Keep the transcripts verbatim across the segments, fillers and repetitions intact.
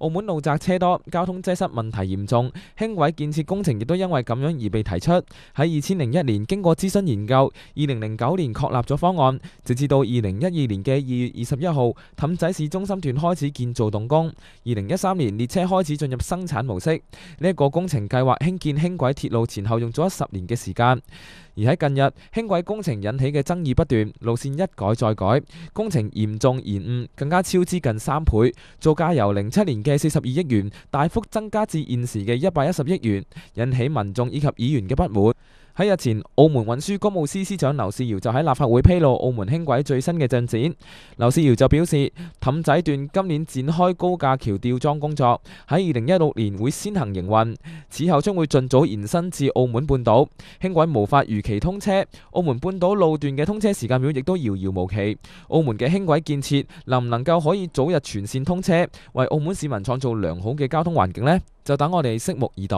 澳門路窄車多，交通擠塞問題嚴重，輕軌建設工程亦都因為咁樣而被提出。喺二千零一年經過諮詢研究，二零零九年確立咗方案，直至到二零一二年嘅二月二十一號，氹仔市中心段開始建造動工。二零一三年列車開始進入生產模式。呢一個工程計劃興建輕軌鐵路前後用咗十年嘅時間。而喺近日，輕軌工程引起嘅爭議不斷，路線一改再改，工程嚴重延誤，更加超支近三倍，造價由零七年嘅四十二億元大幅增加至現時嘅一百一十億元，引起民眾以及議員嘅不滿。喺日前，澳門運輸公務司司長劉仕堯就喺立法會披露澳門輕軌最新嘅進展。劉仕堯就表示，氹仔段今年展開高架橋吊裝工作，喺二零一六年會先行營運，此後將會盡早延伸至澳門半島。輕軌無法如期通車，澳門半島路段嘅通車時間表亦都遙遙無期。澳門嘅輕軌建設能唔能夠可以早日全線通車，為澳門市民創造良好嘅交通環境呢？就等我哋拭目以待。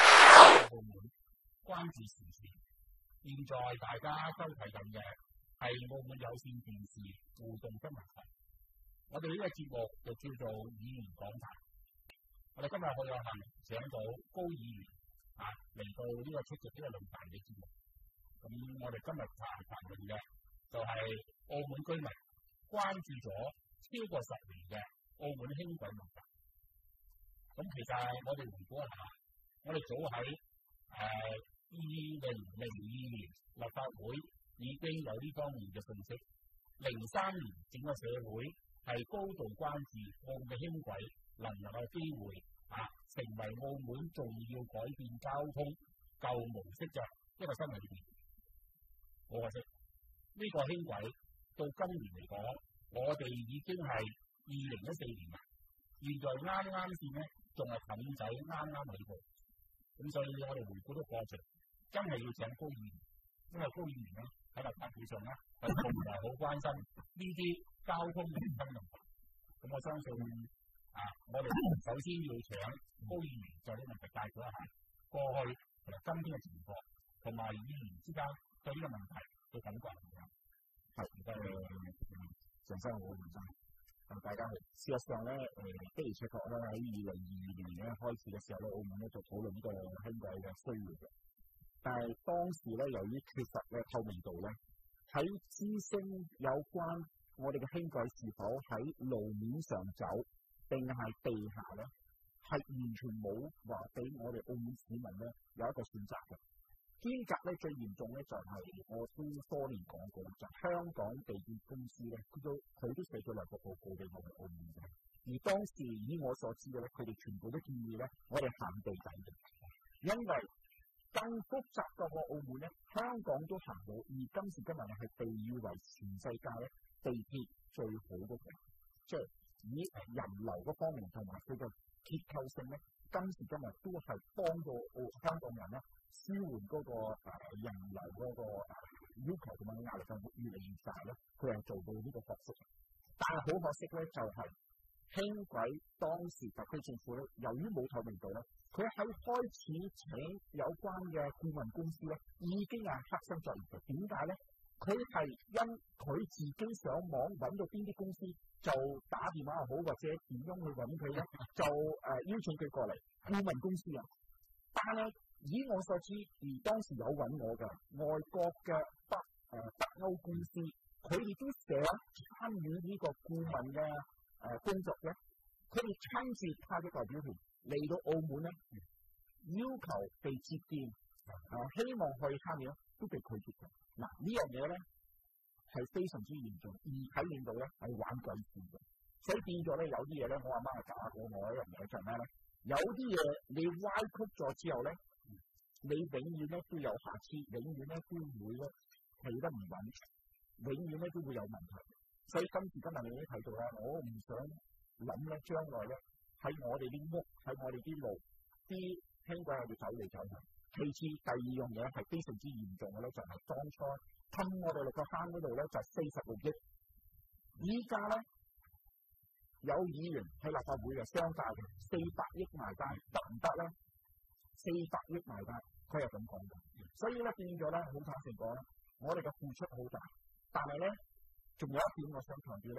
關注時事，現在大家收睇緊嘅係澳門有線電視互動新聞台。我哋呢個節目就叫做議員講壇。我哋今日好有幸請到高議員啊嚟到呢個出席呢個論壇嘅節目。咁我哋今日談談論嘅就係澳門居民關注咗超過十年嘅澳門輕軌問題。咁其實我哋回顧一下，我哋早喺誒二零零二年立法會已經有呢方面嘅信息。零三年整個社會係高度關注澳門嘅輕軌能唔能夠有機會啊成為澳門重要改變交通舊模式嘅一個新嘅點。好可惜，呢、這個輕軌到今年嚟講，我哋已經係二零一四年啦，現在啱啱先咧仲係氹仔啱啱起步。咁所以我哋回顧咗過程，真係要請高議員，因為高議員咧喺立法會上咧係從來好關心呢啲交通民生問題。咁我相信啊，我哋首先要請高議員就呢個問題介紹一下過去同埋今天嘅情況，同埋議員之間對呢個問題嘅感覺係點樣？係誒，鄭生好，鄭生。咁大家好，事實上咧，誒的而且確咧喺二零二二年咧開始嘅時候咧，澳門咧就討論呢個輕軌嘅需要嘅。但係當時咧，由於缺乏咧透明度咧，喺諮詢有關我哋嘅輕軌是否喺路面上走定係地下咧，係完全冇話俾我哋澳門市民咧有一個選擇嘅。兼夾咧最嚴重咧就係、是、我都多年講過，就香港地鐵公司咧，佢都佢都寫咗兩個報告俾我哋澳門嘅。而當時以我所知嘅咧，佢哋全部都建議咧，我哋行地底嘅，因為更複雜嘅個澳門咧，香港都行到，而今時今日係被譽為全世界咧地鐵最好嗰個，即係以人流嗰方面同埋佢嘅結構性咧，今時今日都係幫到澳香港人咧。舒緩嗰、那個、呃、人流嗰、那個、呃、要求同埋壓力就越嚟越大咧，佢係做到呢個角色。但係好可惜咧，就係、是、輕軌當時特區政府咧，由於冇透明度咧，佢喺開始請有關嘅顧問公司咧，已經係黑心作業嘅。點解咧？佢係因佢自己上網揾到邊啲公司，就打電話又好，或者點樣去揾佢咧，就誒、呃、邀請佢過嚟顧問公司啊。但係以我所知，而當時有揾我嘅外國嘅北誒、呃、北歐公司，佢哋都想參與呢個顧問嘅誒、呃、工作咧。佢哋親自派咗代表團嚟到澳門咧，要求被接見，誒、呃、希望去參與，都被拒絕嘅。嗱、呃、呢樣嘢咧係非常之嚴重，而體現到咧係玩鬼事嘅。所以變咗咧，有啲嘢咧，我阿媽係教過我一樣嘢就係咩咧？有啲嘢你歪曲咗之後咧，你永遠咧都有瑕疵，永遠咧都會咧企得唔穩，永遠咧都會有問題。所以今時今日你都睇到啦，我唔想諗咧將來咧喺我哋啲屋，喺我哋啲路，啲輕軌喺度走嚟走去。其次第二樣嘢係非常之嚴重嘅咧，就係、是、當初氹我哋落個坑嗰度咧就四十六億，依家咧有議員喺立法會嘅商界嘅四百億埋單得唔得咧？四百億埋單，佢係咁講嘅。所以咧變咗咧，好坦誠講咧，我哋嘅付出好大，但係咧仲有一點我想強調咧，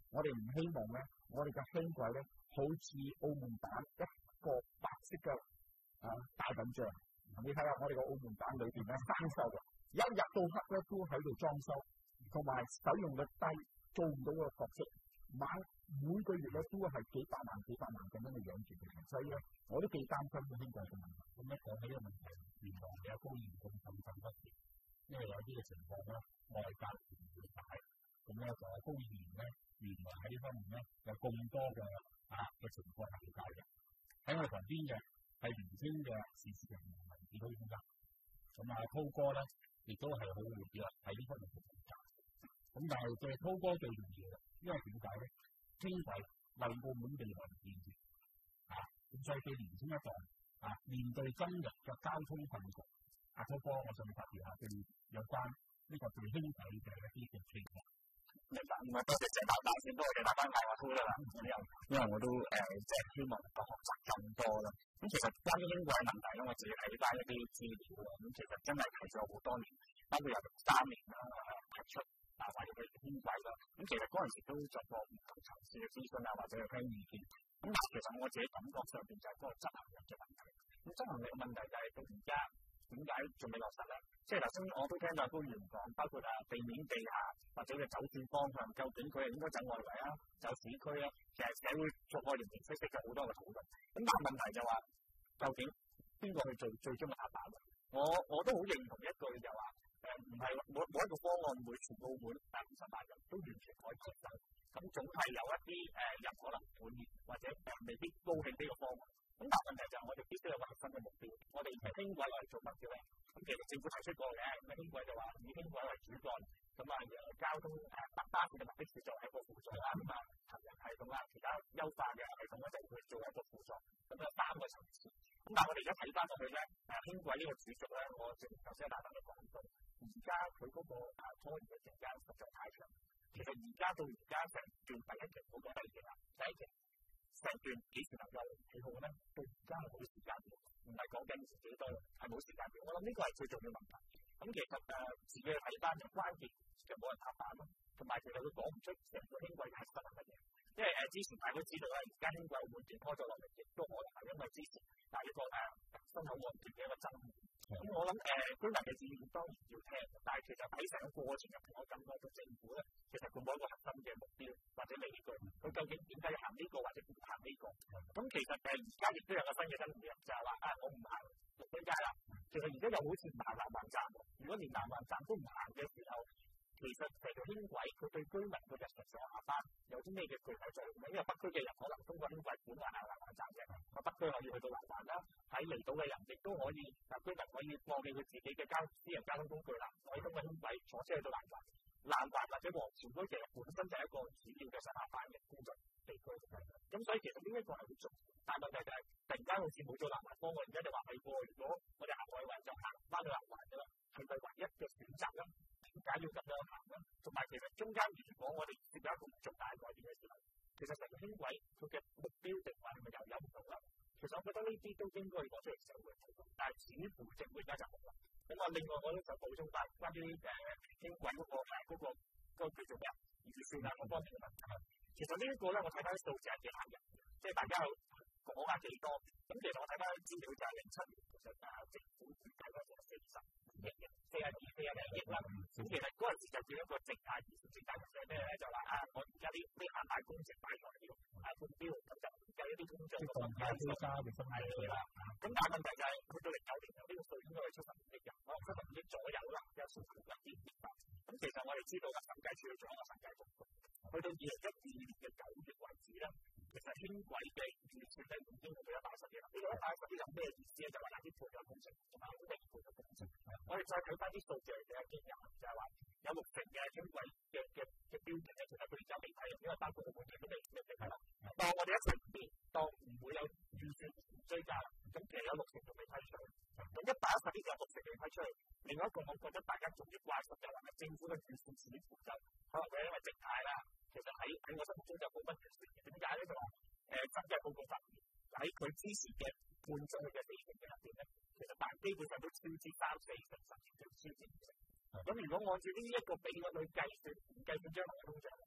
我哋唔希望咧，我哋嘅輕軌咧，好似澳門蛋一個白色嘅啊大笨象。你睇下我哋個澳門蛋裏邊咧，生鏽嘅，一日到黑咧都喺度裝修，同埋使用率低，做唔到個角色。晚每個月咧都係幾百萬、幾百萬咁樣嘅養住佢，所以咧我都幾擔心個輕軌嘅問題。咁一講起呢個問題，原來有高嚴重甚甚不斷，因為有啲嘅情況咧外界唔了解，咁咧就高議員咧原來喺呢方面咧有咁多嘅啊嘅情況係了解嘅。喺我哋旁邊嘅係年輕嘅時事人民民主專家，咁啊滔哥咧亦都係好活躍喺呢方面嘅工作。咁但係對滔哥最重要嘅，因為點解咧？輕軌為澳門未來建設啊，咁所以對年輕一代啊，面對今日嘅交通困局，阿滔哥，我想發表下對有關呢個對輕軌嘅一啲嘅期望。明白，唔係多謝鄭大班先，多謝大班帶我滔啦。因為我都誒即係希望能夠學習更多啦。咁其實關於輕軌問題咧，我自己睇翻一啲資料啊，咁其實真係提咗好多年，包括由六三年啊提出。啊，或者佢輕軌啦，咁其實嗰陣時都作過唔同層次嘅諮詢啊，或者係聽意見。咁但係其實我自己感覺上邊就係嗰個執行力嘅問題。咁執行力嘅問題就係到而家點解仲未落實咧？即係頭先我都聽到高議員講，包括啊地面地下或者嘅走線方向，究竟佢係應該走外圍啊，走市區啊？其實社會逐個形形色色就好多嘅討論。咁但係問題就話，究竟邊個去做最終嘅踏板？我我都好認同一句就話。誒唔係每每一個方案會全澳門大五十萬人都完全可以接受，咁總係有一啲誒人可能滿意或者誒未必高興呢個方案。咁但係問題就係我哋必須有個核心嘅目標，我哋係輕軌嚟做乜嘅咧？咁其實政府提出過嘅，咁輕軌就話以輕軌為主幹，咁啊交通誒巴巴士同埋的士作為一個輔助啦，咁啊行人系統啦，其他優化嘅系統咧就會做一個輔助，咁有三個層次。咁但係我哋而家睇翻落去咧，誒輕軌呢個主軸咧，我正頭先大家都講到。而家佢嗰個啊拖延嘅時間實在太長，其實而家到而家成段第一期冇講第二期啦，第一期成段幾時能夠起好咧？到而家係冇時間表，唔係講緊幾多，係冇時間表。我諗呢個係最重要問題。咁其實誒自己睇翻嘅關鍵就冇人拍板咯，同埋其實佢講唔出成個輕軌嘅核心係乜嘢。因為誒之前大家都知道咧，而家輕軌會斷拖咗落嚟，亦都可能係因為之前但係一個誒新口岸段嘅一個爭議。咁、嗯、我諗誒、呃、居民嘅意見當然要聽，但係其實喺成個過程入邊，我感覺到政府咧，其實佢冇一個核心嘅目標或者理據，佢究竟點解要行呢、這個或者唔行呢、這個？咁、嗯、其實誒而家亦都有個新嘅爭議，就係話啊，我唔行綠燈街啦。其實而家又好似唔行南環站喎。如果連南環站都唔行嘅時候，其實成條輕軌佢對居民嘅日常上下班有啲咩嘅具體作用咧？因為北區嘅人可能通過輕軌本來行南環站嘅，個北區可以去到南環啦。喺離島嘅人亦都可以，嗱居民可以放棄佢自己嘅交私人交通工具啦，可以通過輕軌坐車去到南環。南環或者皇朝區其實本身就係一個主要嘅上下班嘅工作地區，咁所以其實呢一個係好重要。但係問題就係突然間好似冇咗南環方案，而家就話係喎，如果我哋行外環就行翻去南環㗎啦，係咪唯一嘅選擇咧？點解要咁樣行咧？同埋其實中間如果我哋接有一個重大改變嘅時候，其實成個輕軌佢嘅目標定位係咪又有唔同啦？其實我覺得呢啲都應該攞出嚟社會討論，但係似乎政府而家就冇啦。咁啊，另外我咧就補充翻關於誒輕軌嗰個誒嗰個嗰個叫做咩啊預算啊嗰方面嘅問題。其實呢一個咧，我睇翻啲數字係幾嚇人，即係大家講下幾多。咁其實我睇翻資料就係零七年其實誒政府預計嗰個四十億嘅四十二四十零億啦。咁其實嗰陣時就叫一個靜態預算，靜態預算咩咧？就話啊，我而家啲啲限大工程擺在呢度啊目標，咁就有一啲通脹嘅問題係啦。咁但係問題就係去到零九年有呢個數應該係七十五億人，可能七十五億左右啦，有數據有啲變化。咁其實我哋知道嘅審計處做一個審計報告，去到二零一二年嘅九月為止咧，其實輕軌嘅預算咧已經去到一百一十億啦。呢個一百一十億有咩意思咧？就話有啲配套工程同埋好零配套工程。我哋再睇翻啲數據嚟嘅見入，就係話有六成嘅輕軌嘅嘅嘅標準咧，其實佢哋就未睇，因為包括澳門嘅都未未未睇啦。當我哋一齊變，當唔會有預算追加，咁其實有六成仲未批出去。咁一百一十億有六成未批出去。另外一個我覺得大家仲要關心就係話政府嘅預算似乎就可能會因為靜態啦，其實喺喺我心目中就冇乜預算嘅。點解咧？就話誒審計報告發現喺佢支持嘅半出去嘅地盤嘅入邊咧，其實但基本上都超支三四成，甚至超支五成。咁如果按照呢一個比率去計算，唔計算將來嘅通脹，其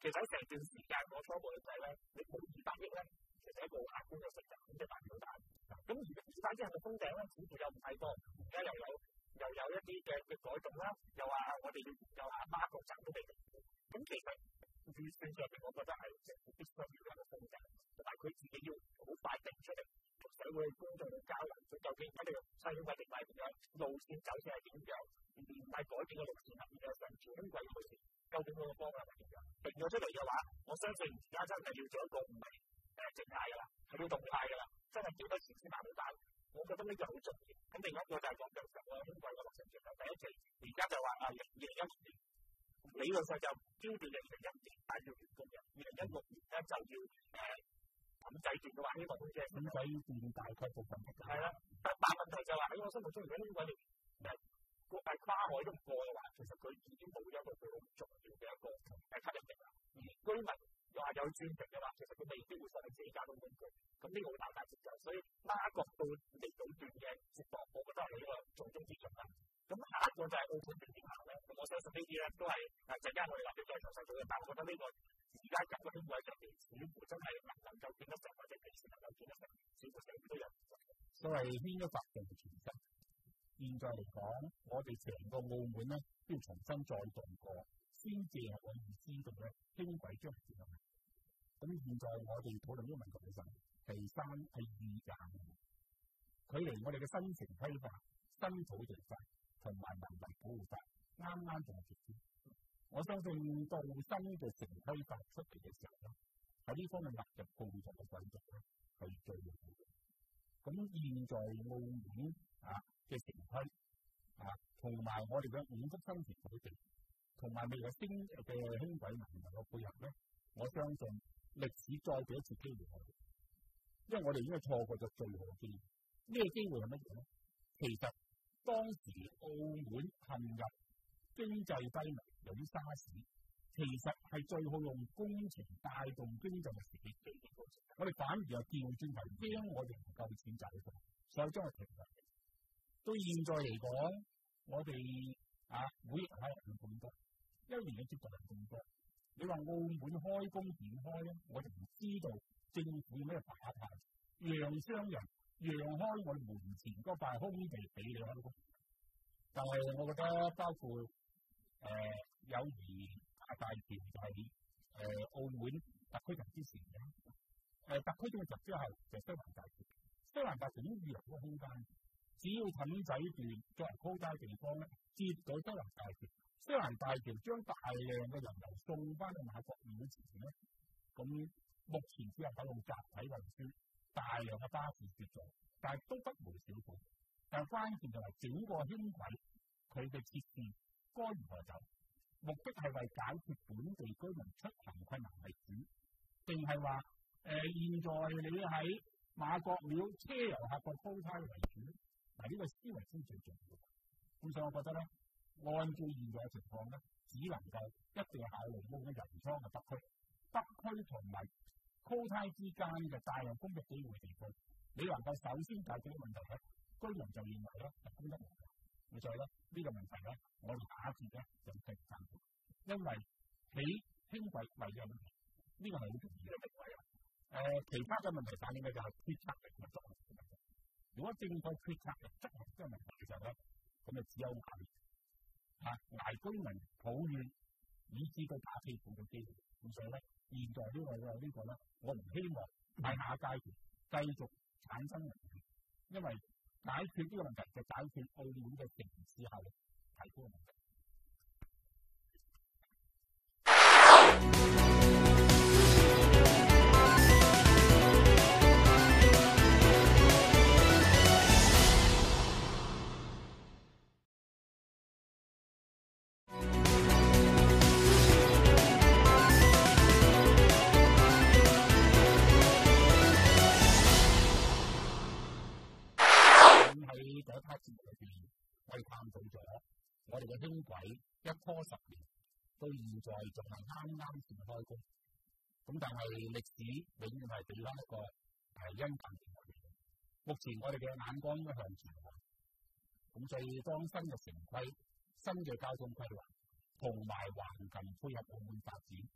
其實喺成段時間我初步嚟睇咧，你冇二百億咧，其實一個好客觀嘅事實，咁即係大表達。咁而家二百億係咪封頂咧？似乎又唔係噃，而家又有又有一啲嘅嘅改動啦，又話我哋要研究下孖國債都未定。咁其實預算上邊，我覺得係政府必須要有一個封頂，同埋佢自己要好快定出嚟，同社會公眾去交流，究竟我哋嘅細小規定係點樣，路線走勢係點樣，而唔係改變個路線係點樣上調輕軌嘅路線。究竟嗰個方向係點樣？定咗出嚟嘅話，我相信而家真係要做一個唔係誒靜態㗎啦，係要動態㗎啦，真係叫得時先辦到大。我覺得呢個好重要。咁另一個就係講緊成個輕軌嘅落成期啦。第一期而家就話啊，二零一六年理論上就標準嘅二零一五年但要完工嘅，二零一六年咧就要誒咁制段嘅話，希望好似係咁制段大概部分係啦。但但問題就係喺我心目中，如果輕軌嚟誒個係跨海都唔過嘅話，其實佢已經冇咗一個佢好重要嘅一個誒吸引力啦。而居民又話有轉乘嘅話，其實佢未必會上去自己交通工具。咁呢個會大大折舊，所以孖角到離島段嘅接駁，我覺得係一個重中之重啦。咁下一個就係澳門段點行咧？我相信呢啲咧都係誒陣間我哋立即再詳細討論。但係我覺得呢個而家咁嘅輕軌入邊，似乎真係能唔能夠見得成，或者幾時能夠見得成，似乎社會都有所謂牽一髮動全身。現在嚟講，我哋成個澳門咧都要重新再動過，先至係可以知道咧輕軌將來點樣。咁現在我哋討論呢個問題嘅時候，第三係預計，距離我哋嘅新城規劃、新土地法同埋文物保護法啱啱仲係接近。我相信到新嘅城規法出嚟嘅時候咧，喺呢方面納入共同嘅制度咧係最好嘅。咁現在澳門啊嘅城規啊，同埋我哋嘅五幅新田土地，同埋未來新嘅輕軌能夠配合咧，我相信歷史再俾一次機會我哋，因為我哋已經錯過咗最好嘅機會。呢、這個機會係乜嘢咧？其實當時澳門陷入經濟低迷，由於沙士，其實係最好用工程帶動經濟嘅時機。我哋反而又調轉為驚我哋唔夠錢賺到，所以將佢停落嚟。到現在嚟講，我哋啊每日可能咁多，一年嘅接待人咁多。你話澳門開工點開咧？我哋唔知道政府有咩把派，讓商人讓開我哋門前嗰塊空地俾你開工。但係我覺得包括誒、呃、友誼大橋就係、是、誒、呃、澳門特區城之前嘅誒特區政入之後就西環大橋，西環大橋已經預留咗空間，只要氹仔段作為高街地方咧，接到西環大橋。西環大橋將大量嘅人流送翻去馬國廟前咧，咁目前只係使用集體運輸，大量嘅巴士接載，但係都不無小補。但係關鍵就係整個輕軌佢嘅設置該如何走，目的係為解決本地居民出行困難為主，定係話誒現在你喺馬國廟車遊客個鋪胎為主？嗱，呢個思維先最重要。咁所以我覺得咧，按照現在嘅情況咧，只能夠一定要考慮澳門人倉嘅北區，北區同埋鋪胎之間嘅大量工作機會地區，你能夠首先解決呢個問題咧，居民就認為咧係供得嚟嘅。咁所以咧呢、這個問題咧，我哋打住咧就係暫緩，因為起輕軌為嘅問題，呢、這個係好重要嘅定位啊。誒、呃，其他嘅問題反映嘅就係決策力嘅執行嘅問題。如果正確決策力執行呢個問題嘅時候咧，咁就只有捱嚇捱居民抱怨，以致到打屁股嘅機會。咁所以咧，現在呢、這個嘅呢、這個咧，我唔希望喺下階段繼續產生問題，因為解決呢個問題就解決澳門嘅城市效率提高嘅問題。喺第一 part 節目裏邊，我哋探討咗我哋嘅輕軌一拖十年，到現在仲係啱啱先開工。咁但係歷史永遠係俾翻一個係因近年嚟嘅。目前我哋嘅眼光應該向前看。咁所以當新嘅城規、新嘅交通規劃同埋橫琴配合澳門發展，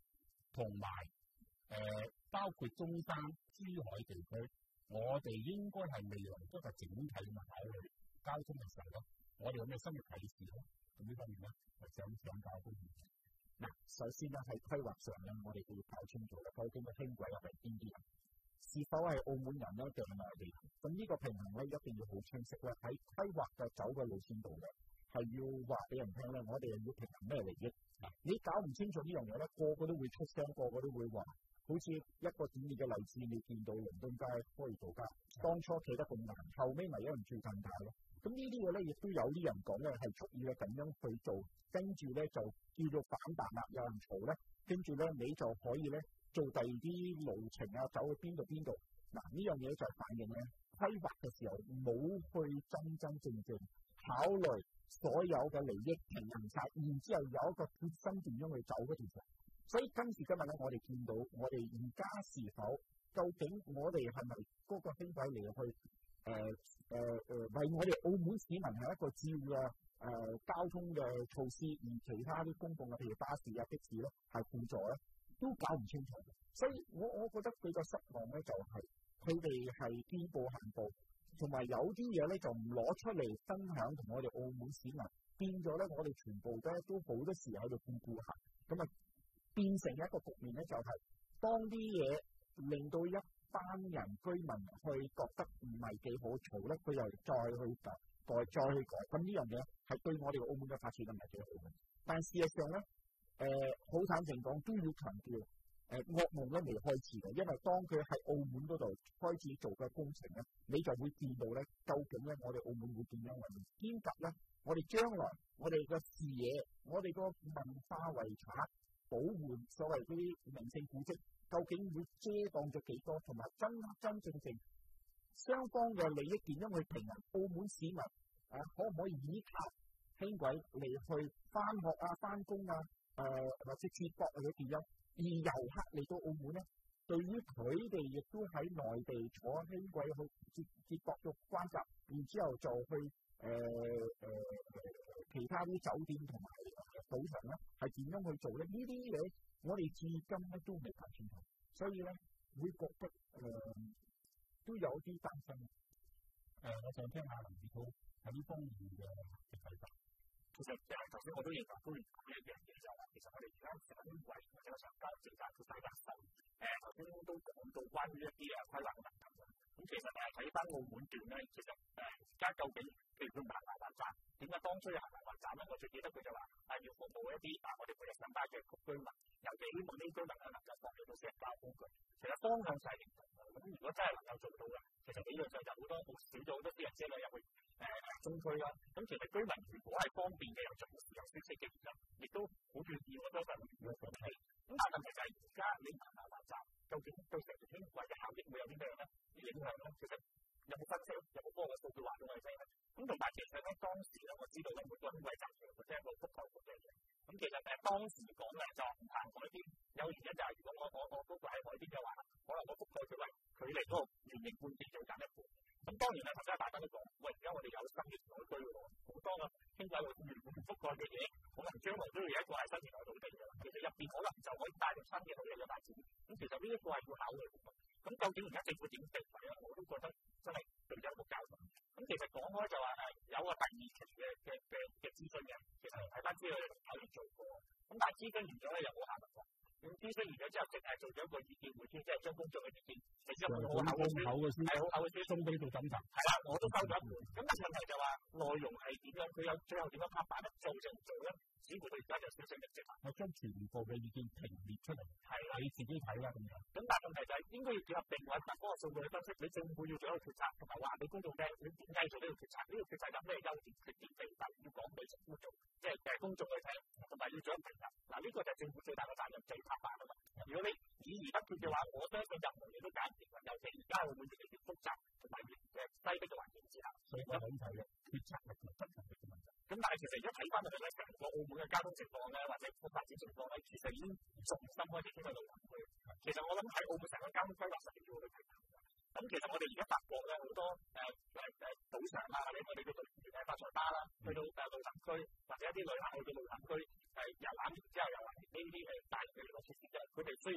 同埋誒包括中山、珠海地區，我哋應該係未來一個整體咁考慮交通嘅時候咧，我哋有咩新嘅啟示咧？咁呢方面咧，我想請教公議員。 嗱，首先咧喺規劃上咧，我哋要搞清楚咧，究竟個輕軌入係邊啲人，是否係澳門人咧定係內地人？咁呢個平衡咧一定要好清晰咧。喺規劃嘅走嘅路線度咧，係要話俾人聽咧，我哋係要平衡咩利益？你搞唔清楚呢樣嘢咧，個個都會出聲，個個都會話。好似一個典型嘅例子，你見到倫敦街、科爾道街，當初企得咁難，後尾咪有人住更大咯。咁呢啲嘢咧，亦都有啲人講咧係蓄意嘅咁樣去做，跟住咧就叫做反彈啦，有人嘈咧，跟住咧你就可以咧做第二啲路程啊，走去邊度邊度。嗱，呢樣嘢就係反映咧規劃嘅時候冇去真真正正考慮所有嘅利益平衡晒，然之後有一個決心點樣去走嗰條路。所以今時今日咧，我哋見到我哋而家是否究竟我哋係咪嗰個輕軌嚟去誒誒誒為我哋澳門市民係一個主要嘅誒交通嘅措施，而其他啲公共嘅譬如巴士啊、的士咧係輔助咧，都搞唔清楚。所以我我覺得比較失望咧，就係佢哋係見步行步，同埋有啲嘢咧就唔攞出嚟分享同我哋澳門市民，變咗咧我哋全部咧都好多時喺度顧顧下，咁啊〜變成一個局面咧，就係、是、當啲嘢令到一班人居民去覺得唔係幾好嘈咧，佢又再去改，再再去改，咁呢樣嘢係對我哋澳門嘅發展都唔係幾好嘅。但事實上咧，誒、呃、好坦誠講都要強調，誒、呃、噩夢都未開始嘅，因為當佢喺澳門嗰度開始做嘅工程咧，你就會見到咧，究竟咧我哋澳門會點樣運營，兼及咧我哋將來我哋嘅視野，我哋個文化遺產。保護所謂啲名勝古蹟，究竟會遮擋咗幾多，同埋真真正正雙方嘅利益點樣去平衡？澳門市民啊，可唔可以依靠輕軌嚟去翻學啊、翻工啊，誒、呃、或者接駁或者點樣？而遊客嚟到澳門咧，對於佢哋亦都喺內地坐輕軌去接接駁咗關閘，然之後就去誒誒、呃呃、其他啲酒店同埋賭場咧，係點樣去做咧？呢啲嘢我哋至今咧都未搞清楚，所以咧會覺得誒、呃、都有啲擔心。 誒、呃，我想聽下林志滔喺呢方面嘅嘅睇法。 其實誒頭先我都認同高員講一樣嘢，就係話其實我哋而家成輕軌或者上交政策佢睇得細。誒頭先都講到關於一啲誒規劃嘅問題啦。咁其實誒睇翻澳門段咧，其實誒而家究竟譬如佢行埋環站，點解當初要行埋環站咧？我最記得佢就話係要服務一啲啊我哋每日上班嘅居民，尤其希望呢啲居民咧能夠放棄到私人交通工具。其實方向就係認同嘅。咁如果真係能夠做到嘅，其實理論上就好多好少咗好多私人車輛入去誒誒中區啦。咁其實居民如果係方便嘅，又準時又舒適嘅，其實亦都好願意我都係會願意去睇。咁但係問題就係而家你行埋環站，究竟對成條輕軌嘅效益會有啲咩咧？啲影響咧，其實有冇分析？有冇科學數據話俾我哋聽咧？咁同埋其實咧，當時咧，我知道咧，每個輕軌站其實即係一個覆蓋嘅嘢。咁其實誒當時講咧就唔行海邊，有原因就係如果我我我嗰個喺海邊嘅話，可能我覆蓋距離距離嗰個圓形半徑就減一半。咁當然啦，頭先大家都講，喂，而家我哋有新嘅填海區喎，好多嘅輕軌路原本覆蓋嘅嘢，可能將來都要有一個係新填海土地嘅啦。其實入邊可能就可以帶入新嘅土地嘅發展。咁其實呢一個係要考慮嘅。咁究竟而家政府點定位咧？我都覺得真係對有個交代。咁其實講開就話誒有個第二期嘅嘅嘅嘅諮詢嘅，其實睇翻資料有考慮做過。咁但係諮詢完咗咧又冇下文喎。咁諮詢完咗之後，即係做咗一個意見會先，即係將公眾嘅意見，其實好厚嘅書，係好厚嘅書送俾做審查。係啦，我都收咗一本。咁但係問題就話內容係點樣？佢有最後點樣拍板咧？做就唔做咧？似乎到而家就少少嘅直白。 我將全部嘅意見評列出嚟， 係啦， 你自己睇啦咁樣。 咁但係問題就係應該要結合定位同嗰個數據去分析，你政府要做一個決策，同埋話俾公眾聽，你點解做呢個決策？呢個決策有咩優點、缺點、弊病，要講俾政府做，即係誒公眾去聽，同埋要做一個評價。嗱，呢個就係政府最大嘅責任，就係拍板啊嘛。如果你議而不決嘅話，我相信任何嘢都解唔掂嘅。尤其而家會唔會越嚟越複雜，同埋越誒擠迫嘅環境之下， 所以我諗睇嘅決策力同執行力嘅問題。 咁但係其實而家睇翻到咧，成個澳門嘅交通情況咧，或者個發展情況咧，其實已經重新開始傾到路環區。其實我諗喺澳門成個交通規劃上面要去平衡嘅。咁其實我哋而家發覺咧，好多誒誒誒賭場啊，或者我哋叫做誒發財巴啦，去到誒路環區，或者一啲旅客去到路環區誒遊覽完之後遊覽完呢啲誒大型嘅娛樂設施之後，佢哋需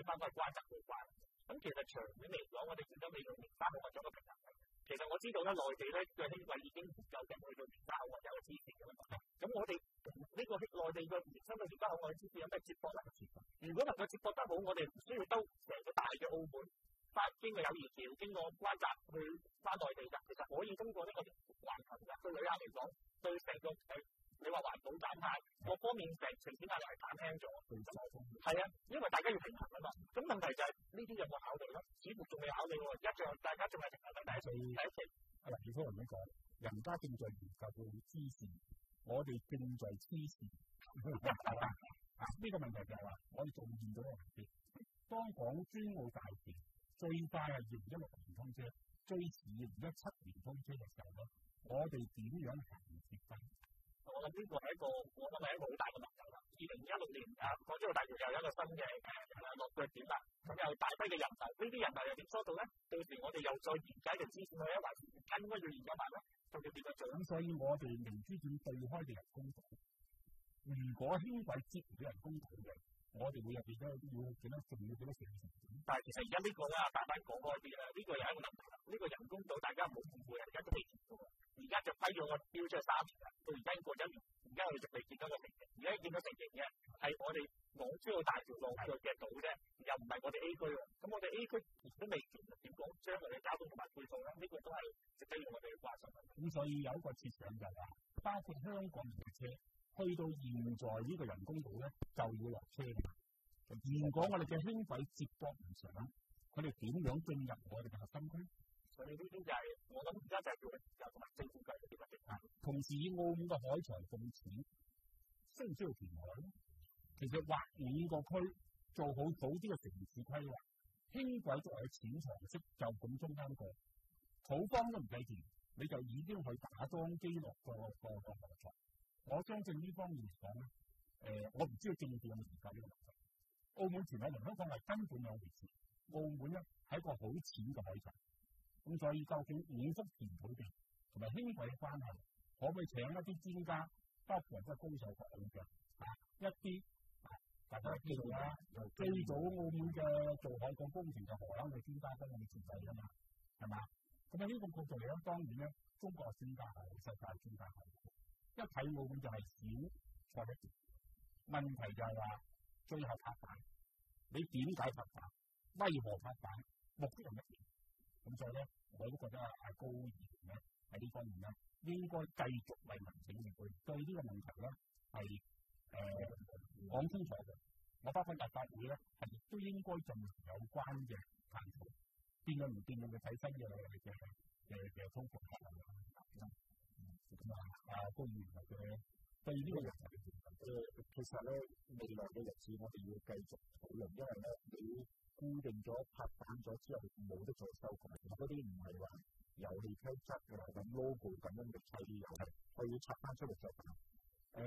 知道咧，內地咧嘅輕軌已經研究緊去到蓮花口岸有個支線嘅啦嘛。咁我哋呢個內地嘅延伸到蓮花口岸嘅支線有咩接駁咧？如果能夠接駁得好，我哋唔需要兜成個大嘅澳門，翻經過友誼橋，經過關閘去翻內地㗎。其實可以通過呢個環球㗎。對旅客嚟講，對成個誒你話環保減碳各方面成成本壓力係減輕咗。係啊，因為大家要平衡啊嘛。咁問題就係呢啲有冇考慮咧？似乎仲未考慮喎。而家仲大家仲係停留喺第一期第一期。 係啦，葉科長咁講，人家正在研究到支線，我哋正在黐線。啊，呢個問題就係話，我哋仲見到一個問題。當港珠澳大橋最快係二零一六年通車，最遲二零一七年通車嘅時候咧，我哋點樣行接翻？ 我諗呢個係一個，我諗係一個好大嘅問題啦。二零一六年啊，港珠澳大橋又有一個新嘅誒落腳點啦，咁有大批嘅人流，呢啲人流又點疏導咧？到時我哋又再研解條支線去一環，應該要研究埋咧，仲要點樣做？咁所以我哋明珠點對開嘅人工島，如果輕軌接唔到人工島嘅，我哋會有幾多要幾多仲要幾多成本？但係其實而家呢個咧，大班講開啲啦，呢個又係一個問題啦。呢個人工島大家唔好誤會啊，而家都未見到。而家就批咗個標出係三年啦，到而家已經過咗一年，而家我哋仲未見到個成型。而家見到成型嘅係我哋港珠澳大橋落腳嘅島啫，又唔係我哋 A 區喎。咁我哋 A 區都未見點講將來嘅交通同埋配套咧，呢、這個都係值得要我哋關心嘅。咁所以有一個設想就係話，包括香港嘅車去到現在呢個人工島咧，就要落車嘅。如果我哋嘅輕軌接駁唔上，佢哋點樣進入我哋嘅核心區？所以呢啲就係、是、我諗而家就係叫又同埋政府計嘅啲問題。同時以澳門嘅海財咁淺，需唔需要填海咧？其實劃五個區做好早啲嘅城市規劃，輕軌作為淺長式就咁中間過，土方都唔使填，你就已經去打樁機落個個個河床。我相信呢方面嚟講咧，誒、呃，我唔知道政府有冇研究呢個問題。澳門填海同香港係根本兩回事。澳門咧係一個好淺嘅海床。咁所以究竟五幅填土地同埋輕軌嘅關係，可唔可以請一啲專家，包括即係高手講嘅啊一啲啊，大家知道啦，最早澳門嘅做海港工程就荷蘭嘅專家幫我哋設計㗎嘛，係嘛？咁啊呢個角度嚟講，當然咧，中國嘅專家係世界專家係，一睇澳門就係少錯一啲。問題就係話最後拍板，你點解拍板？為何拍板？目的係乜嘢？咁所以咧，我都覺得阿高議員咧喺呢方面咧，應該繼續為民請命去對呢個問題咧係誒講清楚嘅。我包括立法會咧係亦都應該進行有關嘅探討，變咗唔變咗嘅睇新嘅嘅嘅嘅通盤法案啦。咁啊，阿高議員嘅對呢個問題誒，其實咧未來嘅日子我哋要繼續討論，因為咧你固定咗拍板咗之後冇得再修改，嗰啲唔係話遊戲規則嘅咁 logo 咁樣嘅砌啲遊戲，佢要拆翻出嚟再打。誒、呃，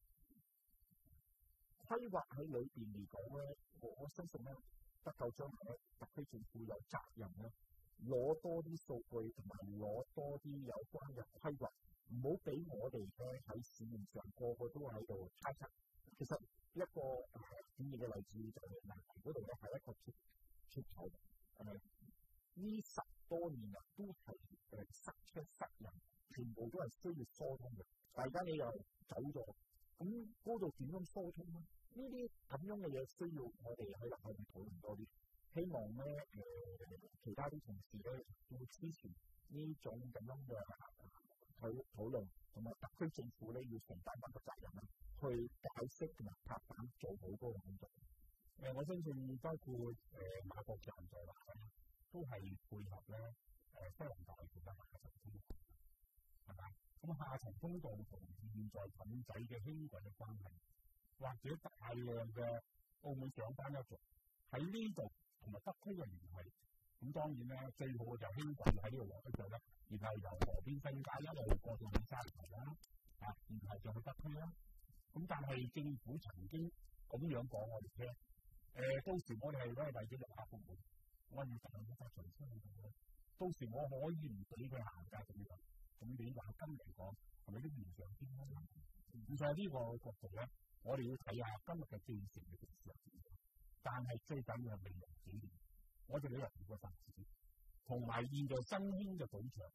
規劃喺裏邊嚟講咧，我我相信咧，得夠將來咧，特區政府有責任咧，攞多啲數據同埋攞多啲有關嘅規劃，唔好俾我哋咧喺市面上個個都喺度猜測。其實一個誒典型嘅例子就係南堤嗰度咧，係一個鐵鐵頭，係咪？呢十多年嚟都係誒塞車塞人，全部都係需要疏通嘅。大家你又走咗，咁嗰度點樣疏通咧？呢啲咁樣嘅嘢需要我哋喺立法會討論多啲。希望咧誒、呃、其他啲同事咧會支持呢種咁樣嘅討討論，同埋特區政府咧要承擔一個責任啦。去解釋同埋拍板做好嗰個工作。誒、呃，我相信包括誒、呃、馬國強在內都係配合咧誒西環大橋嘅下層通道，係嘛？咁下層通道同現在氹仔嘅輕軌嘅關係，或者大量嘅澳門上班一族喺呢度同埋北區嘅聯繫，咁當然咧最好嘅就輕軌喺呢度落一腳啦，然後由河邊新街一路過到去沙頭啦，啊，然後就去北區啦。咁但係政府曾經咁樣講我哋聽，誒、呃、到時我哋係為咗遊客服務，我要大家隨身去做咧。到時我可以唔俾佢行街咁樣，咁你話今嚟講係咪都唔上天咧？咁所以呢個角度咧，我哋要睇下今日嘅建設嘅件事係點樣。但係最緊要係未來幾年，我哋旅遊業嘅發展，同埋現在新興嘅賭場，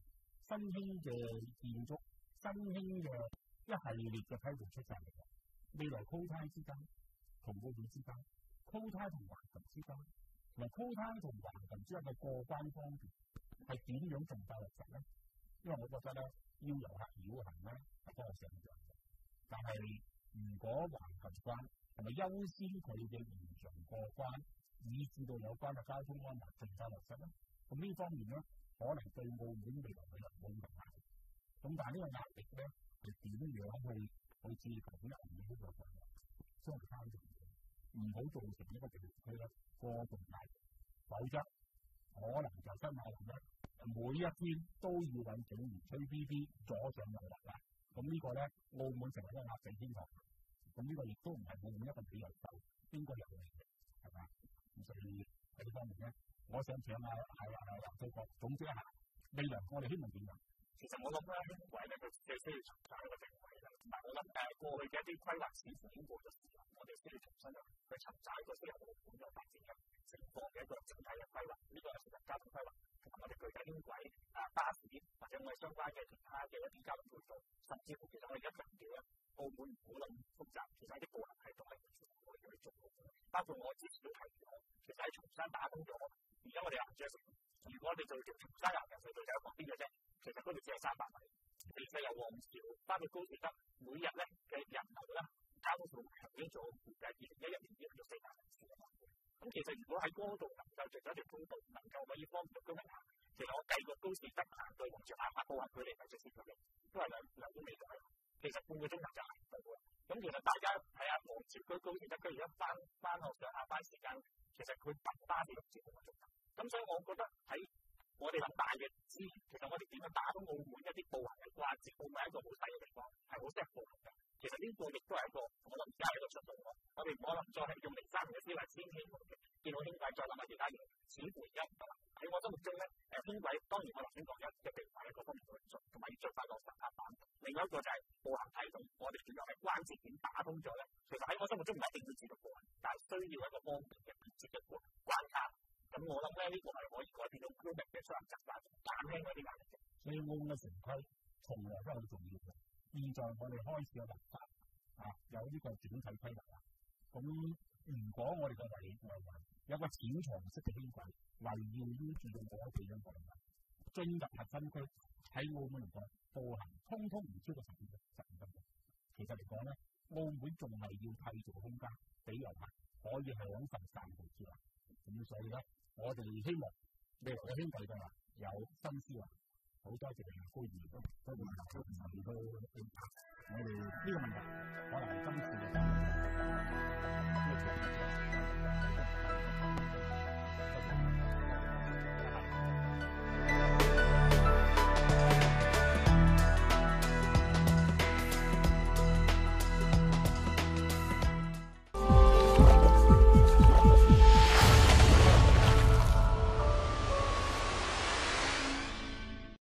新興嘅建築、新興嘅一系列嘅批條出晒嚟嘅。未來 quota 之間同澳門之間 quota 同橫琴之間同埋 quota 同橫琴之間嘅過關方便係點樣盡快落實咧？因為我覺得咧，要遊客繞行咧係幫我想象嘅。但係如果橫琴關係咪優先佢嘅延長過關，以至到有關嘅交通安排盡快落實咧？咁呢方面咧，可能對澳門未來嘅人冇咁大。咁但係呢個壓力咧係點樣去去自強人嘅呢個方面，相對關鍵嘅，唔好造成一個地區咧過度壓力，否則可能就新馬路咧每一天都要揾警員吹 B B 阻上遊人啦。咁呢個咧，澳門成為一個壓制天堂。咁呢個亦都唔係澳門一個旅遊秀應該有嘅，係嘛？咁所以喺呢方面咧，我想請阿阿阿黃世國總結一下未來我哋希望點樣？ 其實我諗咧，輕軌咧佢嘅需要尋找一個定位啦。同埋我諗誒過去嘅一啲規劃似乎已經過咗時啦，我哋需要重新去尋找一個適合澳門嘅發展嘅情況嘅一個整體嘅規劃。呢個係涉及交通規劃，同埋我哋具體輕軌啊巴士或者我哋相關嘅其他嘅一啲交通配套，甚至乎其實我哋而家強調咧，澳門唔好諗複雜，其實一啲步行系統係完全可以去做到嘅。包括我之前都提過，其實喺松山打通咗，而家我哋行住成，如果我哋做條松山行人隧道就喺旁邊嘅啫，其實嗰度只係三百米。其實由皇朝包括高鐵德每日咧嘅人流咧，交通量已經做估計二零一一年已經到四百人次啦。咁其實如果喺嗰度能夠做咗一條通道，能夠可以方便到居民行，其實我計過高鐵德行對皇朝亞馬步行距離係直線距離，都係兩兩公里左右。其實半個鐘頭就行到㗎。咁其實大家睇下皇朝區高鐵德區而家翻翻學上下班時間，其實佢搭巴士六至半個鐘頭。咁所以我覺得喺我哋諗大嘅資源，其實我哋點樣打通澳門一啲步行嘅關節，澳門係一個好細嘅地方，係好適合步行嘅。其實呢個亦都係一個我諗而家係一個出路咯。我哋唔可能再係用零三年嘅思維先輕軌嘅，見到輕軌再諗下其他嘢，似乎而家唔得啦。喺我心目中咧，誒輕軌當然我頭先講一嘅地位一個方面去做，同埋要進化到實拍板。另外一個就係步行系統，我哋點樣喺關節點打通咗咧？其實喺我心目中唔係一定要自動步行，但係需要一個方便嘅連接嘅關卡。咁我諗咧，呢個係可以改變到居民嘅出行習慣，減輕嗰啲壓力嘅。 所以澳門嘅城規從來都係好重要嘅。現在我哋開始有立法啊，有呢個整體規劃啦。咁如果我哋嘅圍圍圍有個淺長式嘅輕軌圍繞於住到嗰個地方嘅進入核心區，喺澳門嚟講，步行通通唔超過十五分十五分鐘。其實嚟講咧，澳門仲係要締造空間俾遊客可以享受散步之外。咁所以咧，我哋希望未來嘅輕軌嘅話有新思維，好多謝高議員，多謝高議員都我哋呢個問題。